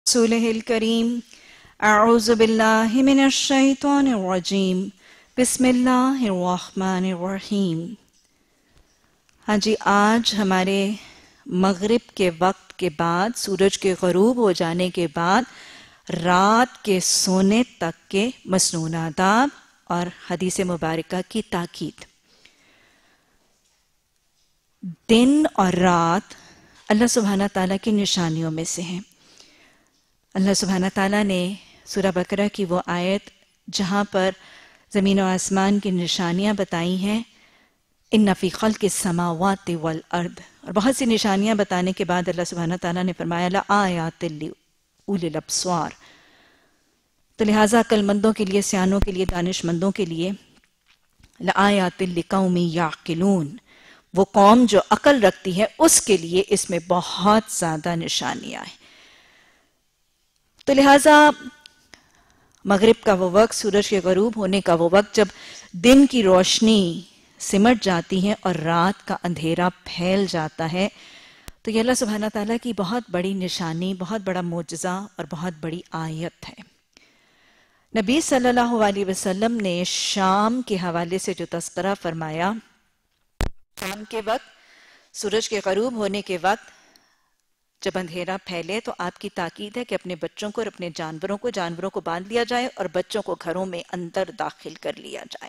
रसूलिहिल करीम अऊज़ु बिल्लाहि मिनश शैतानिर रजीम बिस्मिल्लाहिर रहमानिर रहीम। हाँ जी, आज हमारे मगरिब के वक्त के बाद, सूरज के ग़रूब हो जाने के बाद रात के सोने तक के मसनून आदाब और हदीस मुबारका की ताकीद। दिन और रात अल्लाह सुब्हाना ताला की निशानियों में से हैं। अल्लाह सुब्हाना ताला ने सूरह बकरा की वो आयत जहाँ पर ज़मीन और आसमान की निशानियाँ बताई हैं, इन्ना फ़ी ख़ल्क़िस समावाति वल अर्द, और बहुत सी निशानियाँ बताने के बाद अल्लाह सुब्हाना ताला ने फरमाया लआयातिल लिउलिल अब्सार। तो लिहाजा अक्लमंदों के लिए, सियानों के लिए, दानिशमंदों के लिए लआयातिल लिक़ौमी याक़िलून, वो कौम जो अकल रखती है उसके लिए इसमें बहुत ज़्यादा निशानियाँ हैं। तो लिहाजा मगरिब का वो वक्त, सूरज के ग़रूब होने का वो वक्त जब दिन की रोशनी सिमट जाती है और रात का अंधेरा फैल जाता है, तो ये अल्लाह सुब्हाना ताला की बहुत बड़ी निशानी, बहुत बड़ा मोजज़ा और बहुत बड़ी आयत है। नबी सल्लल्लाहु अलैहि वसल्लम ने शाम के हवाले से जो तज़किरा फरमाया, शाम के वक्त, सूरज के ग़रूब होने के वक्त जब अंधेरा फैले तो आपकी ताकीद है कि अपने बच्चों को और अपने जानवरों को बांध लिया जाए और बच्चों को घरों में अंदर दाखिल कर लिया जाए।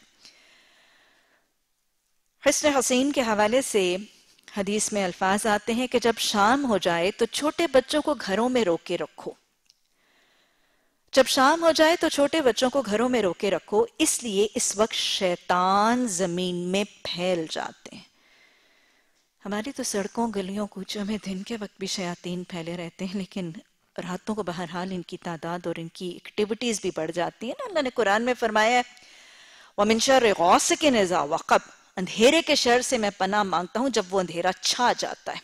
हुस्न हसीन के हवाले से हदीस में अल्फाज आते हैं कि जब शाम हो जाए तो छोटे बच्चों को घरों में रोके रखो। जब शाम हो जाए तो छोटे बच्चों को घरों में रोके रखो, इसलिए इस वक्त शैतान जमीन में फैल जाते हैं। हमारी तो सड़कों, गलियों, कूचों में दिन के वक्त भी शयातीन फैले रहते हैं, लेकिन रातों को बहरहाल इनकी तादाद और इनकी एक्टिविटीज भी बढ़ जाती है ना। अल्लाह ने कुरान में फरमाया है वमिन शर्रि गासिकिन इज़ा वक़ब, अंधेरे के शर से मैं पनाह मांगता हूं जब वो अंधेरा छा जाता है।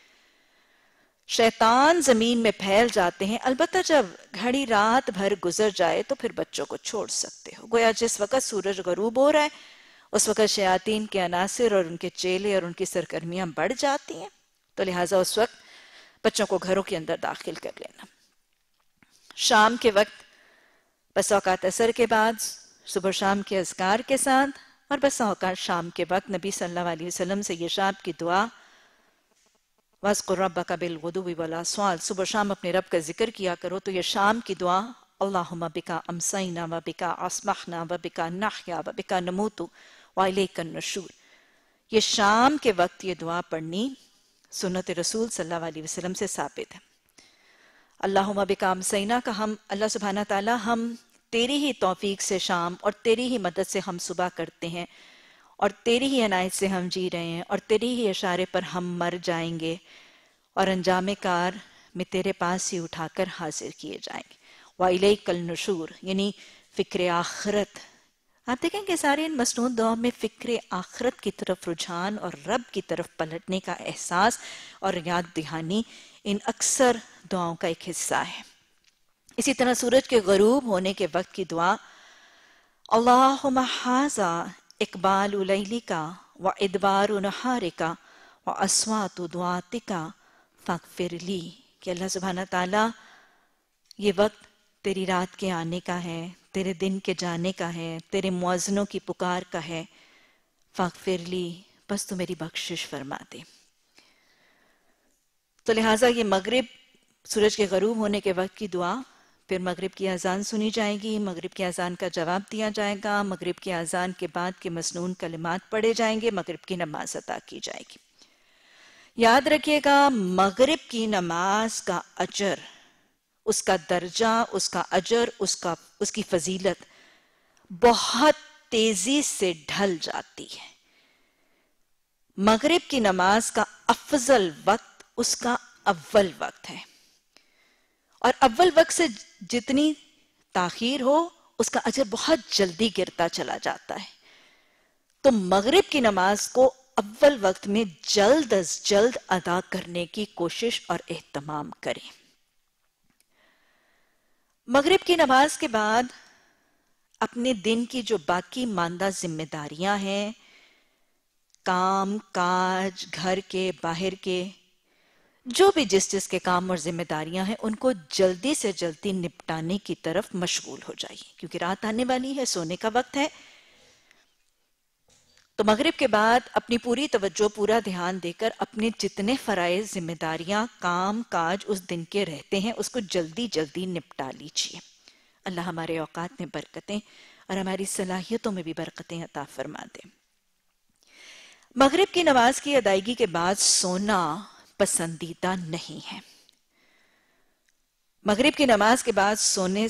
शैतान जमीन में फैल जाते हैं। अलबत्ता जब घड़ी रात भर गुजर जाए तो फिर बच्चों को छोड़ सकते हो। गोया जिस वक्त सूरज ग़रूब हो रहा है उस वक्त शयातीन के अनासिर और उनके चेले और उनकी सरगर्मियां बढ़ जाती हैं, तो लिहाजा उस वक्त बच्चों को घरों के अंदर दाखिल कर लेना। शाम के वक्त बस औकात असर के बाद, सुबह शाम के अज़कार के साथ, और बस औकात शाम के वक्त नबी सल्लल्लाहु अलैहि वसल्लम से ये शाम की दुआ वज़्कुर रब्बका बिल-गुदुव्वि वल-आस्वाल, सुबह शाम अपने रब का जिक्र किया करो। तो ये शाम की दुआ अल्लाहुम्मा बिका अमसैना व बिका अस्बहना व बिका नहया व बिका नमूतु व इलैका नशूर, ये शाम के वक्त ये दुआ पढ़नी सुन्नत रसूल सल्लल्लाहु अलैहि वसल्लम से साबित है। अल्लाहुम्मा बिका अमसैना का हम अल्लाह सुब्हाना ताला, हम तेरी ही तौफीक से शाम और तेरी ही मदद से हम सुबह करते हैं और तेरी ही इनायत से हम जी रहे हैं और तेरी ही इशारे पर हम मर जाएंगे और अंजाम कार में तेरे पास ही उठाकर हाजिर किए जाएंगे। व इलैकल नुशूर, यानी फिक्र आखिरत। आप देखें कि सारे इन मसनून दुआओं में फिक्र आखिरत की तरफ रुझान और रब की तरफ पलटने का एहसास और याद दहानी इन अक्सर दुआओं का एक हिस्सा है। इसी तरह सूरज के ग़रूब होने के वक्त की दुआ अल्लाहुम्मा हाज़ा इक़बालु लैलिका व इदबारु नहारिका व अस्वातु दुआतिका फ़ग़फ़िरली, कि अल्लाह सुब्हाना ताला ये वक्त तेरी रात के आने का है, तेरे दिन के जाने का है, तेरे मुअज़्ज़िनों की पुकार का है। फ़ग़फ़िरली, बस तू मेरी बख्शिश फरमा दे। तो लिहाजा ये मगरिब, सूरज के ग़रूब होने के वक्त की दुआ, फिर मगरिब की अजान सुनी जाएगी, मगरिब की अजान का जवाब दिया जाएगा, मगरिब की अजान के बाद के मसनून कलिमात पढ़े जाएंगे, मगरिब की नमाज अता की जाएगी। याद रखिएगा, मगरिब की नमाज का अजर, उसका दर्जा, उसका अजर, उसकी फजीलत बहुत तेजी से ढल जाती है। मगरिब की नमाज का अफजल वक्त उसका अव्वल वक्त है, और अव्वल वक्त से जितनी ताखीर हो उसका अजर बहुत जल्दी गिरता चला जाता है। तो मगरिब की नमाज को अव्वल वक्त में जल्द अज जल्द अदा करने की कोशिश और एहतमाम करें। मगरिब की नमाज के बाद अपने दिन की जो बाकी मांदा जिम्मेदारियां हैं, काम काज, घर के बाहर के, جو بھی جس کے کام اور ذمہ داریاں ہیں ان کو جلدی سے جلدی نپٹانے کی طرف مشغول ہو جائیے، کیونکہ رات آنے والی ہے، سونے کا وقت ہے۔ تو مغرب کے بعد اپنی پوری توجہ، پورا دھیان دے کر اپنے جتنے فرائض، ذمہ داریاں، کام کاج اس دن کے رہتے ہیں اس کو جلدی جلدی نپٹا لیجیے۔ اللہ ہمارے اوقات میں برکتیں اور ہماری صلاحیتوں میں بھی برکتیں عطا فرما دے۔ مغرب کی نماز کی ادائیگی کے بعد سونا پسندیدہ نہیں ہے۔ مغرب کی نماز کے بعد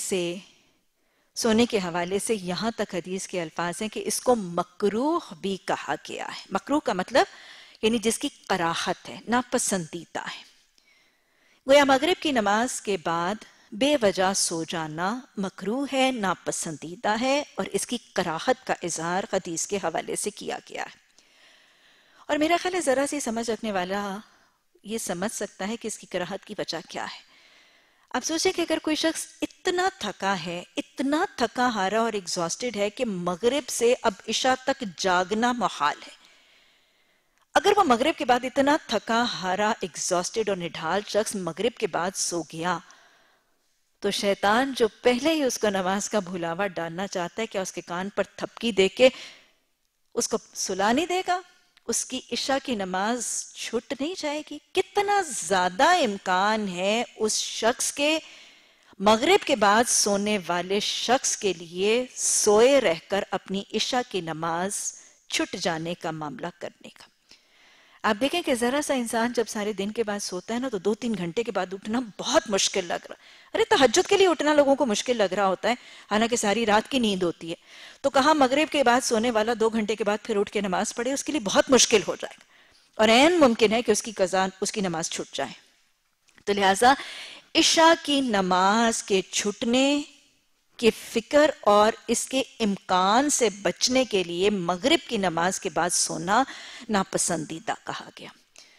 سونے کے حوالے سے یہاں تک حدیث کے الفاظ ہیں کہ اس کو مکروہ بھی کہا گیا ہے۔ مکروہ کا مطلب یعنی جس کی کراہت ہے، ناپسندیدہ ہے۔ گویا مغرب کی نماز کے بعد بے وجہ سو جانا مکروہ ہے، ناپسندیدہ ہے، اور اس کی کراہت کا اظہار حدیث کے حوالے سے کیا گیا ہے۔ اور میرا خیال ہے ذرا سی سمجھ رکھنے والا یہ سمجھ سکتا ہے کہ اس کی کراہت کی وجہ کیا ہے۔ آپ سوچیں کہ اگر کوئی شخص اتنا تھکا ہے، اتنا تھکا ہارا اور ایگزاسٹڈ ہے کہ مغرب سے اب عشاء تک جاگنا محال ہے، اگر وہ مغرب کے بعد اتنا تھکا ہارا، ایگزاسٹڈ اور نڈھال شخص مغرب کے بعد سو گیا، تو شیطان جو پہلے ہی اس کو نماز کا بھلاوا ڈالنا چاہتا ہے، کیا اس کے کان پر تھپکی دے کے اس کو سلا نہیں دے گا؟ اس کی عشاء کی نماز چھوٹ نہیں جائے گی؟ کتنا زیادہ امکان ہے اس شخص کے مغرب کے بعد سونے والے شخص کے لیے سوئے رہ کر اپنی عشاء کی نماز چھٹ جانے کا معاملہ کرنے کا۔ آپ دیکھیں کہ ذرا سا انسان جب سارے دن کے بعد سوتا ہے نا تو 2-3 گھنٹے کے بعد اٹھنا بہت مشکل لگ رہا ہے۔ ارے تہجد کے لیے اٹھنا لوگوں کو مشکل لگ رہا ہوتا ہے، حالانکہ ساری رات کی نیند ہوتی ہے، تو کہاں مغرب کے بعد سونے والا 2 گھنٹے کے بعد پھر اٹھ کے نماز پڑھے، اس کے لیے بہت مشکل ہو جائے گا، اور عین ممکن ہے کہ اس کی نماز چھٹ جائے۔ تو لہٰذا عشاء کی نماز کے چھٹنے کی فکر اور اس کے امکان سے بچنے کے لیے مغرب کی نماز کے بعد سونا ناپسندیدہ کہا گیا۔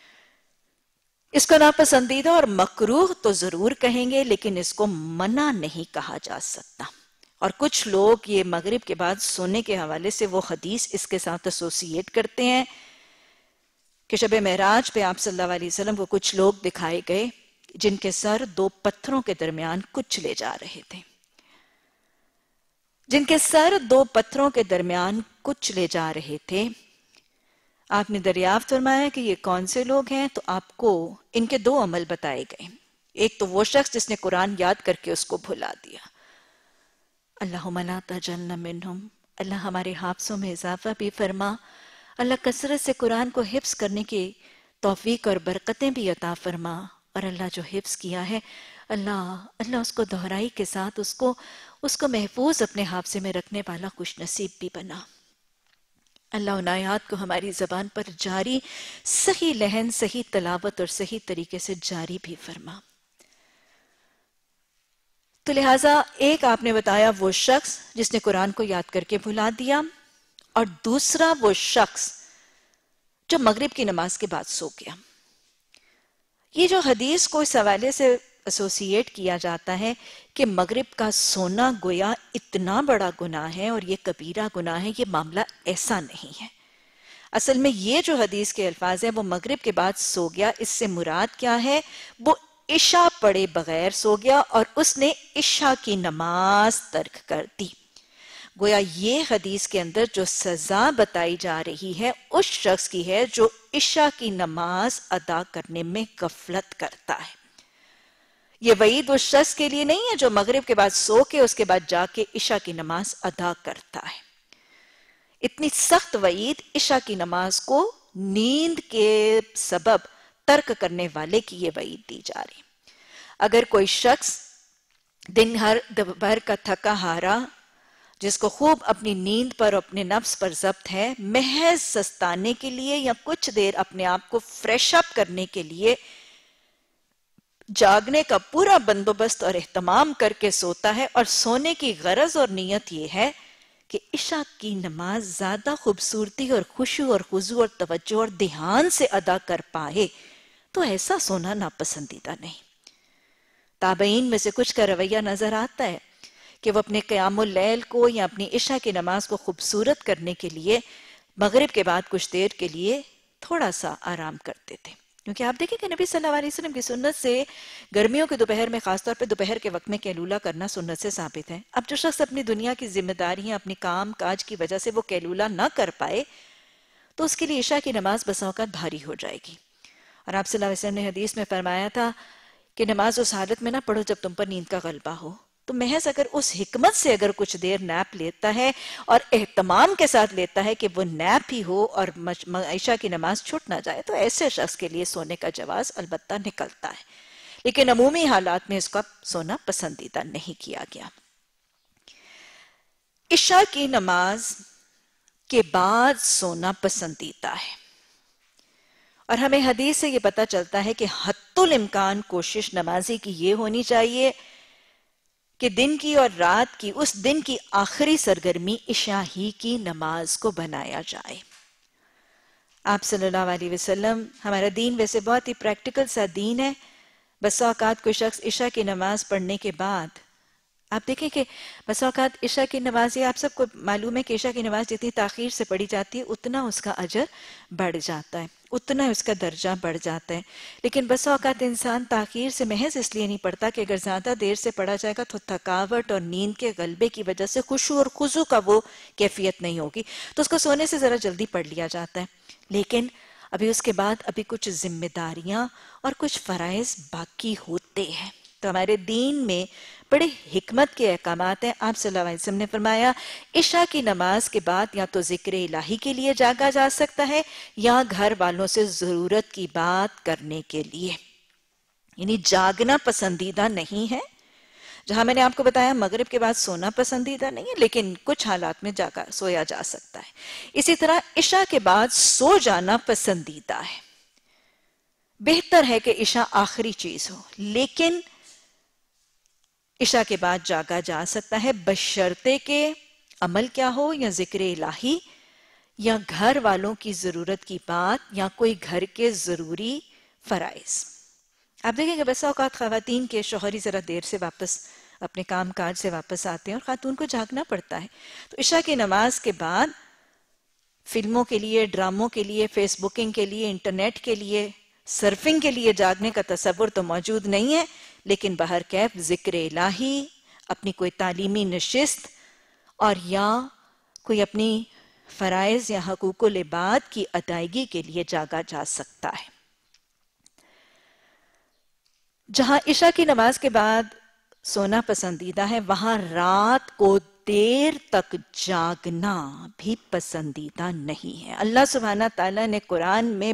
اس کو ناپسندیدہ اور مکروہ تو ضرور کہیں گے، لیکن اس کو منع نہیں کہا جا سکتا۔ اور کچھ لوگ یہ مغرب کے بعد سونے کے حوالے سے وہ حدیث اس کے ساتھ ایسوسیٹ کرتے ہیں کہ شب معراج پہ آپ صلی اللہ علیہ وسلم کو کچھ لوگ دکھائے گئے جن کے سر 2 پتھروں کے درمیان کچلے جا رہے تھے، جن کے سر 2 پتھروں کے درمیان کچلے جا رہے تھے۔ آپ نے دریافت فرمایا کہ یہ کون سے لوگ ہیں، تو آپ کو ان کے 2 عمل بتائے گئے۔ ایک تو وہ شخص جس نے قرآن یاد کر کے اس کو بھلا دیا، اللہم لا تجعلنا منہم، اللہ ہمارے حافظوں میں اضافہ بھی فرما، اللہ کثرت سے قرآن کو حفظ کرنے کی توفیق اور برکتیں بھی عطا فرما، اور اللہ جو حفظ کیا ہے اللہ اس کو دہرائی کے ساتھ اس کو محفوظ اپنے حافظے میں رکھنے والا خوش نصیب بھی بنا۔ اللہ ان آیات کو ہماری زبان پر جاری، صحیح لحن، صحیح تلاوت اور صحیح طریقے سے جاری بھی فرما۔ تو لہٰذا ایک آپ نے بتایا وہ شخص جس نے قرآن کو یاد کر کے بھلا دیا، اور دوسرا وہ شخص جو مغرب کی نماز کے بعد سو گیا۔ یہ جو حدیث کو اس حوالے سے ایسوسیٹ کیا جاتا ہے کہ مغرب کا سونا گویا اتنا بڑا گناہ ہے اور یہ کبیرہ گناہ ہے، یہ معاملہ ایسا نہیں ہے۔ اصل میں یہ جو حدیث کے الفاظ ہیں وہ مغرب کے بعد سو گیا، اس سے مراد کیا ہے؟ وہ عشاء پڑھے بغیر سو گیا اور اس نے عشاء کی نماز ترک کر دی۔ گویا یہ حدیث کے اندر جو سزا بتائی جا رہی ہے اس شخص کی ہے جو عشاء کی نماز ادا کرنے میں غفلت کرتا ہے۔ یہ وعید اس شخص کے لیے نہیں ہے جو مغرب کے بعد سو کے اس کے بعد جا کے عشاء کی نماز ادا کرتا ہے۔ اتنی سخت وعید عشاء کی نماز کو نیند کے سبب ترک کرنے والے کی یہ وعید دی جا رہی۔ اگر کوئی شخص دن بھر کا تھکا ہارا، جس کو خوب اپنی نیند پر اپنے نفس پر ضبط ہے، محض سستانے کے لیے یا کچھ دیر اپنے آپ کو فریش اپ کرنے کے لیے جاگنے کا پورا بندوبست اور اہتمام کر کے سوتا ہے، اور سونے کی غرض اور نیت یہ ہے کہ عشاء کی نماز زیادہ خوبصورتی اور خشوع اور خضوع اور توجہ اور دھیان سے ادا کر پائے، تو ایسا سونا ناپسندیدہ نہیں۔ تابعین میں سے کچھ کا رویہ نظر آتا ہے کہ وہ اپنے قیام اللیل کو یا اپنی عشاء کی نماز کو خوبصورت کرنے کے لیے مغرب کے بعد کچھ دیر کے لیے تھوڑا سا آرام کرتے تھے، کیونکہ آپ دیکھیں کہ نبی صلی اللہ علیہ وسلم کی سنت سے گرمیوں کے دوپہر میں، خاص طور پہ دوپہر کے وقت میں قیلولہ کرنا سنت سے ثابت ہے. اب جو شخص اپنی دنیا کی ذمہ داریاں، اپنی کام کاج کی وجہ سے وہ قیلولہ نہ کر پائے تو اس کے لیے عشاء کی نماز بسا اوقات بھاری ہو جائے گی. اور آپ صلی اللہ علیہ وسلم نے حدیث میں فرمایا تھا کہ نماز اس حالت میں نہ پڑھو جب تم پر نیند کا غلبہ ہو. تو محض اگر اس حکمت سے اگر کچھ دیر نیپ لیتا ہے اور اہتمام کے ساتھ لیتا ہے کہ وہ نیپ ہی ہو اور عشاء کی نماز چھوٹ نہ جائے، تو ایسے شخص کے لیے سونے کا جواز البتہ نکلتا ہے. لیکن عمومی حالات میں اس کا سونا پسندیدہ نہیں کیا گیا. عشاء کی نماز کے بعد سونا پسندیدہ ہے، اور ہمیں حدیث سے یہ پتہ چلتا ہے کہ حتی الامکان کوشش نمازی کی یہ ہونی چاہیے کہ دن کی اور رات کی، اس دن کی آخری سرگرمی عشاء ہی کی نماز کو بنایا جائے. آپ صلی اللہ علیہ وسلم، ہمارا دین ویسے بہت ہی پریکٹیکل سا دین ہے. بسا اوقات کوئی شخص عشاء کی نماز پڑھنے کے بعد، آپ دیکھیں کہ بسا اوقات عشاء کی نماز، یہ آپ سب کو معلوم ہے کہ عشاء کی نماز جتنی تاخیر سے پڑھی جاتی ہے اتنا اس کا اجر بڑھ جاتا ہے، اتنا اس کا درجہ بڑھ جاتا ہے. لیکن بسا اوقات انسان تاخیر سے محض اس لیے نہیں پڑھتا کہ اگر زیادہ دیر سے پڑھا جائے گا تو تھکاوٹ اور نیند کے غلبے کی وجہ سے خشوع اور خضوع کا وہ کیفیت نہیں ہوگی، تو اس کو سونے سے ذرا جلدی پڑھ لیا جاتا ہے. لیکن ابھی اس کے بعد ابھی کچھ ذمہ داریاں اور کچھ فرائض باقی ہوتے ہیں. تو ہمارے دین میں بڑے حکمت کے احکامات ہیں. آپ صلی اللہ علیہ وسلم نے فرمایا عشاء کی نماز کے بعد یا تو ذکر الہی کے لیے جاگا جا سکتا ہے یا گھر والوں سے ضرورت کی بات کرنے کے لیے. یعنی جاگنا پسندیدہ نہیں ہے. جہاں میں نے آپ کو بتایا مغرب کے بعد سونا پسندیدہ نہیں ہے، لیکن کچھ حالات میں سویا جا سکتا ہے. اسی طرح عشاء کے بعد سو جانا پسندیدہ ہے. بہتر ہے کہ عشاء آخری چیز ہو، لیکن عشاء کے بعد جاگا جا سکتا ہے بشرطے کہ عمل کیا ہو، یا ذکر الہی یا گھر والوں کی ضرورت کی بات یا کوئی گھر کے ضروری فرائض. آپ دیکھیں کہ بسا اوقات خواتین کے شوہر ہی ذرا دیر سے واپس اپنے کام کاج سے واپس آتے ہیں اور خاتون کو جاگنا پڑتا ہے. تو عشاء کی نماز کے بعد فلموں کے لیے، ڈراموں کے لیے، فیس بکنگ کے لیے، انٹرنیٹ کے لیے، سرفنگ کے لیے جاگنے کا تصور تو موجود نہیں ہے، لیکن بہرکیف ذکر الہی، اپنی کوئی تعلیمی نشست اور یا کوئی اپنی فرائض یا حقوق العباد کی ادائیگی کے لیے جاگا جا سکتا ہے. جہاں عشاء کی نماز کے بعد سونا پسندیدہ ہے، وہاں رات کو دیر تک جاگنا بھی پسندیدہ نہیں ہے. اللہ سبحانہ تعالیٰ نے قرآن میں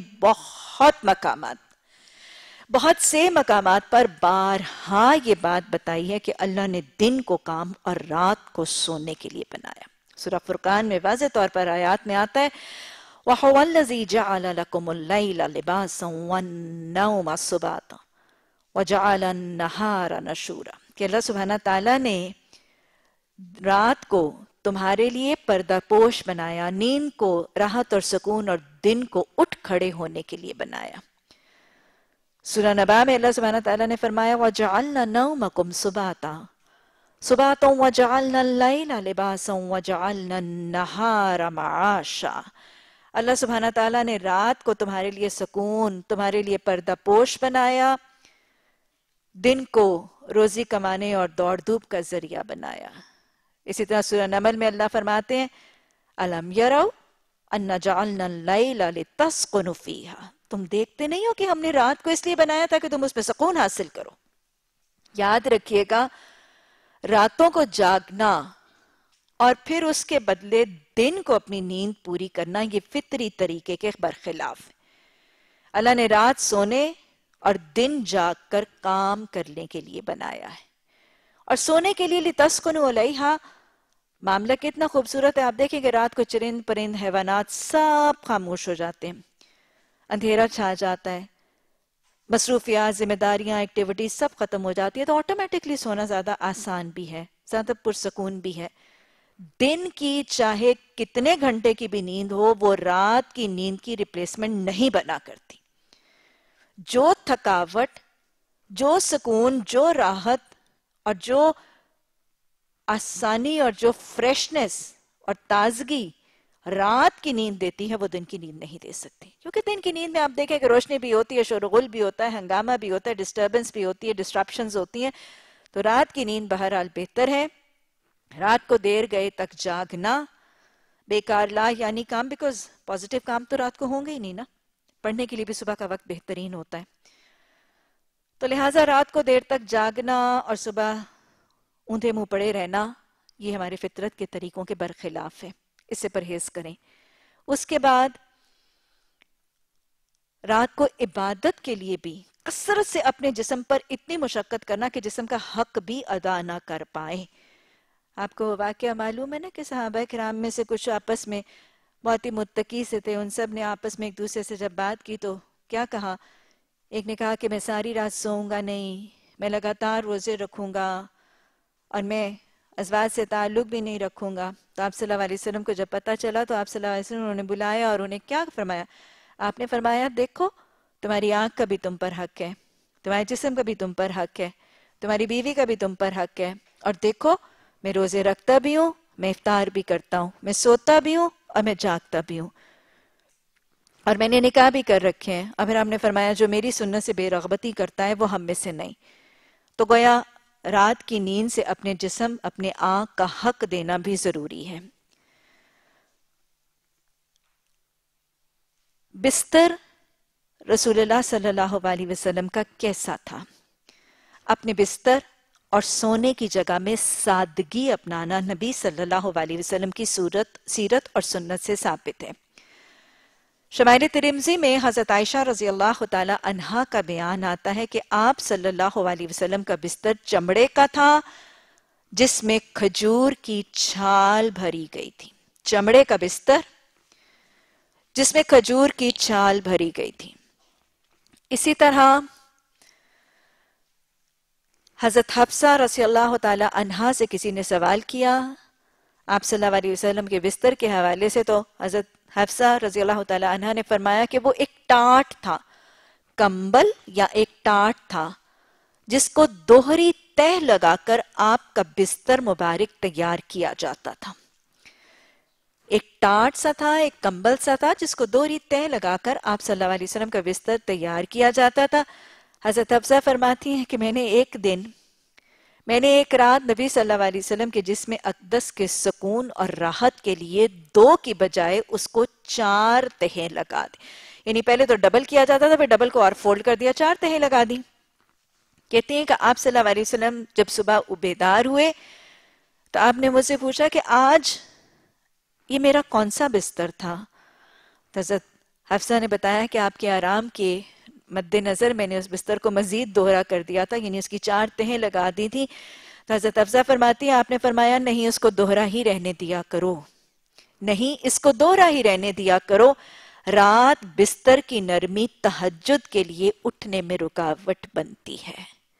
بہت سے مقامات پر بارہا یہ بات بتائی ہے کہ اللہ نے دن کو کام اور رات کو سونے کے لیے بنایا. سورہ فرقان میں واضح طور پر آیات میں آتا ہے وَهُوَ الَّذِي جَعَلَ لَكُمُ اللَّيْلَ لِبَاسًا وَالنَّوْمَ سُبَاتًا وَجَعَلَ النَّهَارَ نُشُورًا، کہ اللہ سبحانہ تعالیٰ نے رات کو تمہارے لیے پردہ پوش بنایا، نیند کو راحت اور سکون اور دن کو اٹھ کھڑے ہونے کے لیے بنایا. سورہ نبا میں اللہ سبحانہ تعالیٰ نے فرمایا وَجَعَلْنَا نَوْمَكُمْ سُبَاتًا وَجَعَلْنَا اللَّيْلَ لِبَاسًا وَجَعَلْنَا النَّهَارَ مَعَاشًا. اللہ سبحانہ تعالیٰ نے رات کو تمہارے لیے سکون، تمہارے لیے پردہ پوش بنایا، دن کو روزی کمانے اور دوڑ دھوپ کا ذریعہ بنایا. اسی طرح سورہ نمل میں اللہ فرماتے ہیں أَلَمْ يَرَوْا أَنَّا جَعَلْنَا اللَّيْلَ لِتَسْكُنُوا فِيهَا، تم دیکھتے نہیں ہو کہ ہم نے رات کو اس لیے بنایا تھا کہ تم اس میں سکون حاصل کرو. یاد رکھیے گا راتوں کو جاگنا اور پھر اس کے بدلے دن کو اپنی نیند پوری کرنا یہ فطری طریقے کے برخلاف ہے. اللہ نے رات سونے اور دن جاگ کر کام کرنے کے لیے بنایا ہے. اور سونے کے لیے لِتَسْكُنُوا عَلَيْهَا، معاملہ کتنا خوبصورت ہے. آپ دیکھیں کہ رات کو چرند پرند حیوانات سب خاموش ہو جاتے ہیں، اندھیرا چھا جاتا ہے، مصروفیات، ذمہ داریاں، ایکٹیویٹیز سب ختم ہو جاتی ہے، تو آٹومیٹکلی سونا زیادہ آسان بھی ہے، زیادہ پرسکون بھی ہے. دن کی چاہے کتنے گھنٹے کی بھی نیند ہو، وہ رات کی نیند کی ریپلیسمنٹ نہیں بنا کرتی. جو تھکاوٹ، جو سکون، جو راحت اور جو آسانی اور جو فریشنس اور تازگی رات کی نیند دیتی ہے وہ دن کی نیند نہیں دے سکتی، کیونکہ دن کی نیند میں آپ دیکھیں کہ روشنی بھی ہوتی ہے، شور و غل بھی ہوتا ہے، ہنگامہ بھی ہوتا ہے، ڈسٹربنس بھی ہوتی ہے، ڈسٹرپشنز ہوتی ہیں. تو رات کی نیند بہرحال بہتر ہے. رات کو دیر گئے تک جاگنا بیکار لا یعنی کام، بیکاز پازیٹیو کام تو رات کو ہوں گے ہی نہیں نا. پڑھنے کے لیے بھی صبح کا وقت بہترین ہوتا ہے. تو لہٰذا رات کو دیر تک جاگنا اور صبح اوندھے منہ پڑے رہنا یہ ہمارے فطرت کے طریقوں کے برخلاف ہے، اس سے پرہیز کریں. اس کے بعد رات کو عبادت کے لیے بھی کثرت سے اپنے جسم پر اتنی مشقت کرنا کہ جسم کا حق بھی ادا نہ کر پائے. آپ کو واقعہ معلوم ہے نا کہ صحابہ کرام میں سے کچھ آپس میں بہت ہی متقی سے تھے، ان سب نے آپس میں ایک دوسرے سے جب بات کی تو کیا کہا؟ ایک نے کہا کہ میں ساری رات سوؤں گا نہیں، میں لگاتار روزے رکھوں گا اور میں ازواج سے تعلق بھی نہیں رکھوں گا. تو آپ صلی اللہ علیہ وسلم کو جب پتہ چلا تو آپ صلی اللہ علیہ وسلم انہوں نے بلایا اور انہیں کیا فرمایا؟ آپ نے فرمایا دیکھو تمہاری آنکھ کا بھی تم پر حق ہے، تمہارے جسم کا بھی تم پر حق ہے، تمہاری بیوی کا بھی تم پر حق ہے، اور دیکھو میں روزے رکھتا بھی ہوں، میں افطار بھی کرتا ہوں، میں سوتا بھی ہوں اور میں جاگتا بھی ہوں، اور میں نے نکاح بھی کر رکھے ہیں. اور پھر ہم نے فرمایا جو میری سنت سے بے رغبتی کرتا ہے وہ ہم میں سے نہیں. تو گویا رات کی نیند سے اپنے جسم اپنے آنکھ کا حق دینا بھی ضروری ہے. بستر رسول اللہ صلی اللہ علیہ وسلم کا کیسا تھا؟ اپنے بستر اور سونے کی جگہ میں سادگی اپنانا نبی صلی اللہ علیہ وسلم کی سیرت اور سنت سے ثابت ہے. شمائل ترمذی میں حضرت عائشہ رضی اللہ تعالی عنہا کا بیان آتا ہے کہ آپ صلی اللہ علیہ وسلم کا بستر چمڑے کا تھا جس میں کھجور کی چھال بھری گئی تھی. چمڑے کا بستر جس میں کھجور کی چھال بھری گئی تھی. اسی طرح حضرت حفصہ رضی اللہ تعالی عنہا سے کسی نے سوال کیا آپ صلی اللہ علیہ وسلم کے بستر کے حوالے سے، تو حضرت حفصہ رضی اللہ تعالی عنہا نے فرمایا کہ وہ ایک ٹاٹ تھا، کمبل یا ایک ٹاٹ تھا جس کو دوہری تہ لگا کر آپ کا بستر مبارک تیار کیا جاتا تھا. ایک ٹاٹ سا تھا، ایک کمبل سا تھا جس کو دوہری تہ لگا کر آپ صلی اللہ علیہ وسلم کا بستر تیار کیا جاتا تھا. حضرت حفصہ فرماتی ہیں کہ میں نے ایک رات نبی صلی اللہ علیہ وسلم کے جسم اقدس کے سکون اور راحت کے لیے 2 کی بجائے اس کو 4 تہیں لگا دی. یعنی پہلے تو ڈبل کیا جاتا تھا، پھر ڈبل کو اور فولڈ کر دیا، 4 تہیں لگا دی. کہتے ہیں کہ آپ صلی اللہ علیہ وسلم جب صبح بیدار ہوئے تو آپ نے مجھ سے پوچھا کہ آج یہ میرا کون سا بستر تھا؟ حضرت حفصہ نے بتایا کہ آپ کے آرام کے مد نظر میں نے اس بستر کو مزید دوہرا کر دیا تھا، یعنی اس کی 4 تہیں لگا دی تھی. تو حضرت حفصہ فرماتی ہیں آپ نے فرمایا نہیں، اس کو دوہرا ہی رہنے دیا کرو، نہیں اس کو دوہرا ہی رہنے دیا کرو، رات بستر کی نرمی تہجد کے لیے اٹھنے میں رکاوٹ بنتی ہے.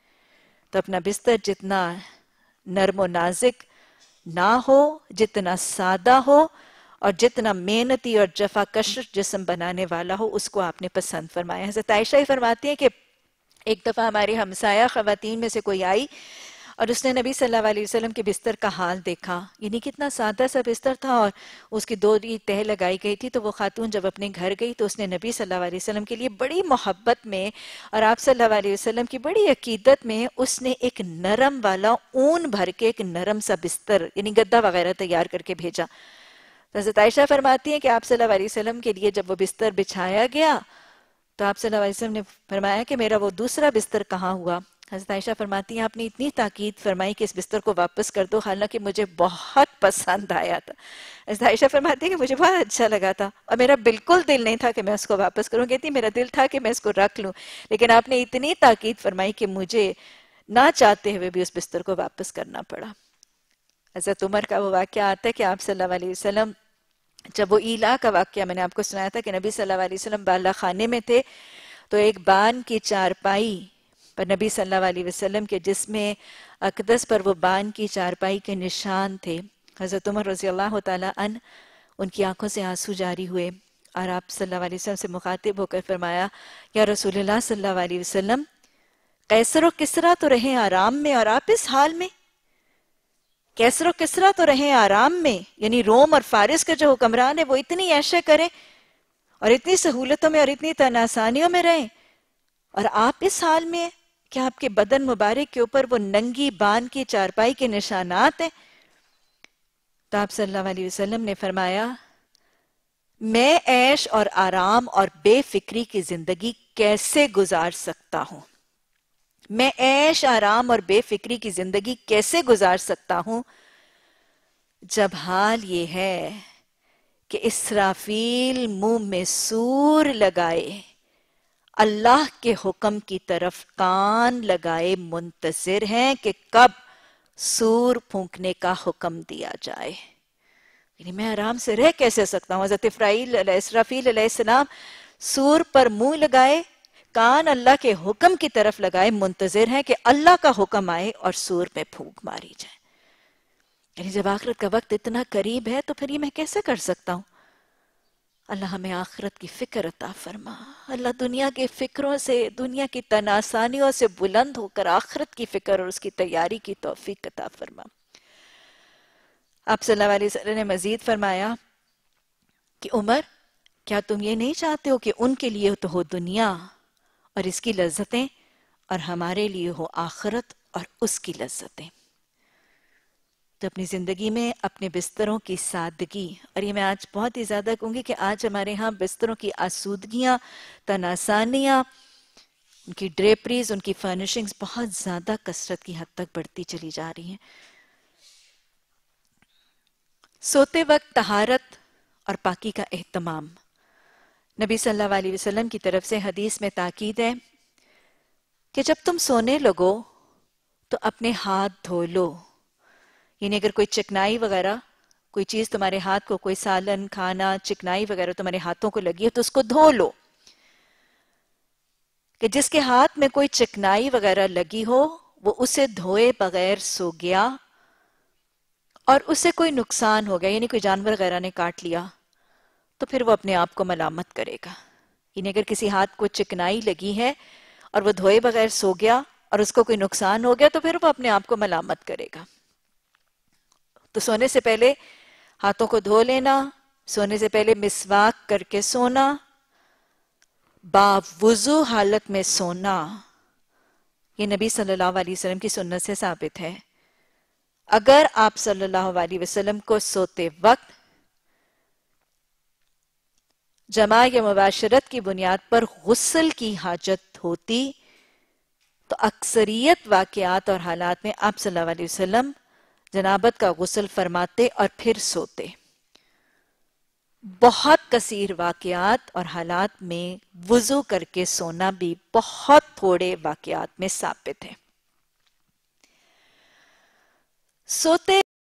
تو اپنا بستر جتنا نرم و نازک نہ ہو، جتنا سادہ ہو اور جتنا محنتی اور جفا کش جسم بنانے والا ہو اس کو آپ نے پسند فرمایا. حضرت عائشہ ہی فرماتی ہیں کہ ایک دفعہ ہماری ہمسایہ خواتین میں سے کوئی آئی اور اس نے نبی صلی اللہ علیہ وسلم کے بستر کا حال دیکھا، یعنی کتنا سادہ سا بستر تھا اور اس کی 2 تہ لگائی گئی تھی. تو وہ خاتون جب اپنے گھر گئی تو اس نے نبی صلی اللہ علیہ وسلم کے لیے بڑی محبت میں اور آپ صلی اللہ علیہ وسلم کی بڑی عقیدت میں اس نے ایک نرم والا اون بھر کے ایک نرم سا بستر یعنی گدا وغیرہ تیار کر کے بھیجا. حضرت عائشہ فرماتی ہیں کہ آپ صلی اللہ علیہ وسلم کے لیے جب وہ بستر بچھایا گیا تو آپ صلی اللہ علیہ وسلم نے فرمایا کہ میرا وہ دوسرا بستر کہاں ہوا؟ حضرت عائشہ فرماتی ہیں آپ نے اتنی تاکید فرمائی کہ اس بستر کو واپس کر دو، حالانکہ مجھے بہت پسند آیا تھا. حضرت عائشہ فرماتی ہیں کہ مجھے بہت اچھا لگا تھا اور میرا بالکل دل نہیں تھا کہ میں اس کو واپس کروں. کہتی میرا دل تھا کہ میں اس کو رکھ لوں، لیکن آپ نے اتنی تاکید فرمائی کہ مجھے نہ چاہتے ہوئے بھی اس بستر کو واپس کرنا پڑا. حضرت عمر کا وہ واقعہ آتا ہے کہ آپ صلی اللہ علیہ وسلم جب وہ ایلا کا واقعہ میں نے آپ کو سنایا تھا کہ نبی صلی اللہ علیہ وسلم بالا خانے میں تھے تو ایک بان کی چارپائی پر نبی صلی اللہ علیہ وسلم کے جسم اقدس پر وہ بان کی چارپائی کے نشان تھے. حضرت عمر رضی اللہ تعالیٰ عنہ ان کی آنکھوں سے آنسو جاری ہوئے اور آپ صلی اللہ علیہ وسلم سے مخاطب ہو کر فرمایا یا رسول اللہ صلی اللہ علیہ وسلم قیصر و کسریٰ تو رہے آرام میں اور آپ اس حال میں. کیسر و کسرا تو رہیں آرام میں، یعنی روم اور فارس کے جو حکمران ہیں وہ اتنی عیشیں کریں اور اتنی سہولتوں میں اور اتنی تن آسانیوں میں رہیں، اور آپ اس حال میں ہیں کہ آپ کے بدن مبارک کے اوپر وہ ننگی بان کی چارپائی کے نشانات ہیں۔ تو آپ صلی اللہ علیہ وسلم نے فرمایا، میں عیش اور آرام اور بے فکری کی زندگی کیسے گزار سکتا ہوں؟ میں عیش آرام اور بے فکری کی زندگی کیسے گزار سکتا ہوں جب حال یہ ہے کہ اسرافیل منہ میں سور لگائے، اللہ کے حکم کی طرف کان لگائے منتظر ہیں کہ کب سور پھونکنے کا حکم دیا جائے۔ یعنی میں آرام سے رہ کیسے سکتا ہوں؟ حضرت اسرافیل علیہ السلام سور پر منہ لگائے، کان اللہ کے حکم کی طرف لگائے منتظر ہیں کہ اللہ کا حکم آئے اور سور میں پھونک ماری جائے۔ یعنی جب آخرت کا وقت اتنا قریب ہے تو پھر یہ میں کیسے کر سکتا ہوں؟ اللہ ہمیں آخرت کی فکر عطا فرما۔ اللہ دنیا کے فکروں سے، دنیا کی تناسانیوں سے بلند ہو کر آخرت کی فکر اور اس کی تیاری کی توفیق عطا فرما۔ آپ صلی اللہ علیہ وسلم نے مزید فرمایا کہ عمر، کیا تم یہ نہیں چاہتے ہو کہ ان کے لیے تو ہو دنیا اور اس کی لذتیں، اور ہمارے لیے ہو آخرت اور اس کی لذتیں؟ تو اپنی زندگی میں اپنے بستروں کی سادگی، اور یہ میں آج بہت ہی زیادہ کہوں گی کہ آج ہمارے ہاں بستروں کی آسودگیاں، تناسانیاں، ان کی ڈریپریز، ان کی فرنشنگز بہت زیادہ کثرت کی حد تک بڑھتی چلی جا رہی ہیں۔ سوتے وقت طہارت اور پاکی کا اہتمام۔ نبی صلی اللہ علیہ وسلم کی طرف سے حدیث میں تاکید ہے کہ جب تم سونے لگو تو اپنے ہاتھ دھو لو۔ یعنی اگر کوئی چکنائی وغیرہ، کوئی چیز تمہارے ہاتھ کو، کوئی سالن کھانا چکنائی وغیرہ تمہارے ہاتھوں کو لگی ہے تو اس کو دھو لو۔ کہ جس کے ہاتھ میں کوئی چکنائی وغیرہ لگی ہو وہ اسے دھوئے بغیر سو گیا اور اسے کوئی نقصان ہو گیا، یعنی کوئی جانور وغیرہ نے کاٹ لیا، تو پھر وہ اپنے آپ کو ملامت کرے گا۔ یعنی اگر کسی ہاتھ کو چکنائی لگی ہے اور وہ دھوئے بغیر سو گیا اور اس کو کوئی نقصان ہو گیا تو پھر وہ اپنے آپ کو ملامت کرے گا۔ تو سونے سے پہلے ہاتھوں کو دھو لینا، سونے سے پہلے مسواک کر کے سونا، باوضو حالت میں سونا، یہ نبی صلی اللہ علیہ وسلم کی سنت سے ثابت ہے۔ اگر آپ صلی اللہ علیہ وسلم کو سوتے وقت جماع یا مباشرت کی بنیاد پر غسل کی حاجت ہوتی تو اکثریت واقعات اور حالات میں آپ صلی اللہ علیہ وسلم جنابت کا غسل فرماتے اور پھر سوتے۔ بہت کثیر واقعات اور حالات میں وضو کر کے سونا بھی بہت تھوڑے واقعات میں ثابت ہے۔ سوتے